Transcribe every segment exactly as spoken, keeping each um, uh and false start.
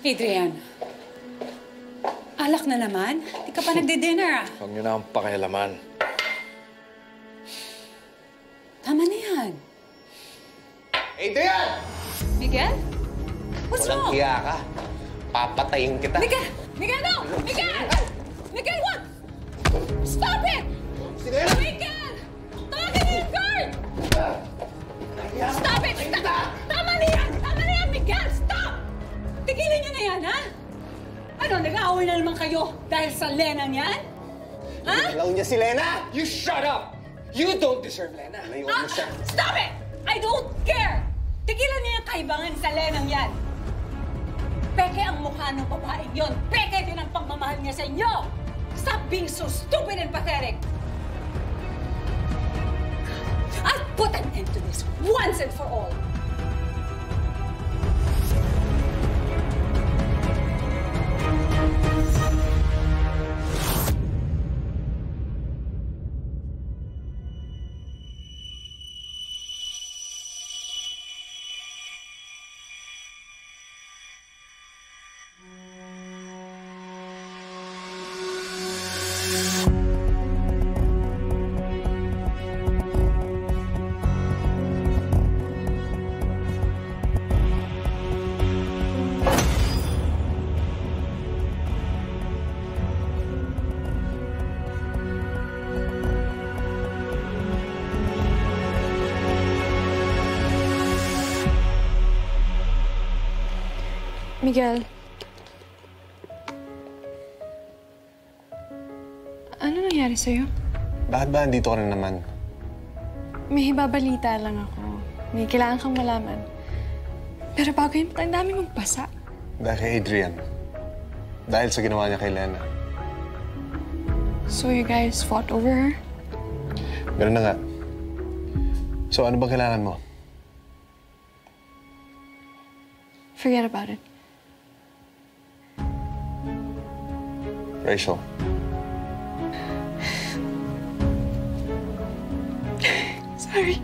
Adrian, alak na naman? Di ka pa nagde-dinner, ah. Huwag niyo na akong pakialaman. Tama na yan. Adrian! Miguel? What's wrong? Walang hiya ka. Papatayin kita. Miguel! Miguel, no! Miguel! Miguel, what? Stop it! Sige! Miguel! Tawagin niyo yung guard! Stop it! Stop! Tama na yan! Tama na yan, Miguel! Stop! Tigilan niyo na yan, ha? Ano, nag-aaway na naman kayo dahil sa Lenang yan? Ha? Alaw niya si Lena! You shut up! You don't deserve Lena. Layuan Ah, mo siya. stop it! I don't care! Tigilan niyo yung kaibangan sa Lenang yan! Peke ang mukha ng babaeng yon. Peke din ang pagmamahal niya sa inyo! Stop being so stupid and pathetic! I'll put an end to this once and for all! Miguel. Ano nangyari sa'yo? Bakit ba andito ka na naman? May ibabalita lang ako. May kailangan kang malaman. Pero bago yun, ang dami mong pasa. Dahil kay Adrian. Dahil sa ginawa niya kay Lena. So you guys fought over her? Ganun na nga. So ano bang kailangan mo? Forget about it. Rachel. Sorry.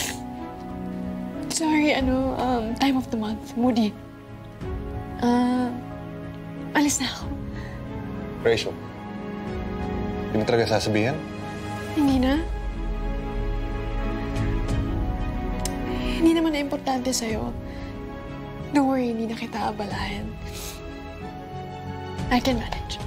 Sorry, ano, um, time of the month. Moody. Ah, uh, alis na ako. Rachel. Hindi mo talaga sasabihin? Hindi na. Hindi naman na importante sa'yo. Don't worry, hindi na kita abalahin. I can manage.